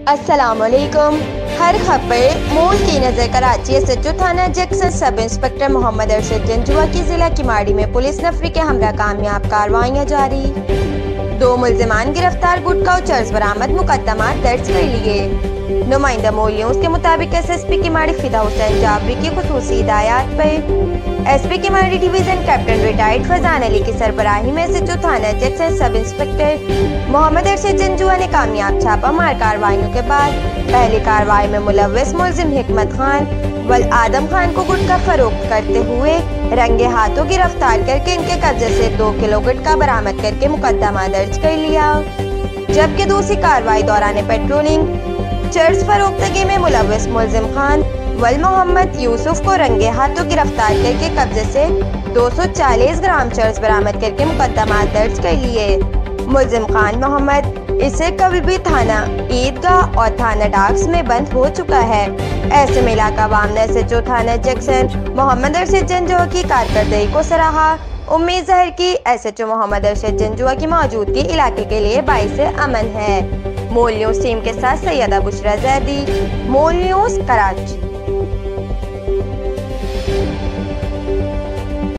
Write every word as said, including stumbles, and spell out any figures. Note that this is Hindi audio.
अस्सलामुअलैकुम। हर खबर मूल की नज़र कराची एस एच ओ थाना Jackson sub inspector Mohammad Arshad Janjua की जिला किमाड़ी में पुलिस नफरी के हमरा कामयाब कार्रवाइयाँ जारी। दो मुल्जिमान गिरफ्तार, गुटखा और चर्स बरामद, मुकदमा दर्ज कर लिए। नुमाइंदा मोलियों के मुताबिक एस एस पी किमाड़ी फिदा हुसैन जाबरी की खुसूसी हिदायत पर S P Keamari division captain retired Fazan Ali की सरबराही में एस एच ओ थाना Jackson sub inspector Mohammad Arshad Janjua ने कामयाब छापा मार कार्रवाइयों के बाद पहली कार्रवाई में मुलव्वस मुल्जिम हिकमत खान वल आदम खान को गुटखा फरोख्त करते हुए रंगे हाथों गिरफ्तार करके इनके कब्जे से दो किलो गुटखा बरामद करके मुकदमा दर्ज कर लिया। जबकि दूसरी कार्रवाई दौरान पेट्रोलिंग चर्च फरोख्तगी में मुलव्वस मुल्जिम खान वल मोहम्मद यूसुफ को रंगे हाथों गिरफ्तार करके कब्जे से दो सौ चालीस ग्राम चर्च बरामद करके मुकदमा दर्ज कर लिए। मुल्जिम खान मोहम्मद इससे कभी भी थाना ईदगाह और थाना डाक्स में बंद हो चुका है। ऐसे में इलाका अवाम ने एस एच ओ थाना जैक्सन मोहम्मद अरशद जंजुआ की कारकर्दगी को सराहा। उम्मीद ज़ाहिर की S H O Mohammad Arshad Janjua की मौजूदगी इलाके के लिए बाइस अमन है। मोल न्यूज़ टीम के साथ सैयदा बुशरा जैदी, मोल न्यूज़ कराची।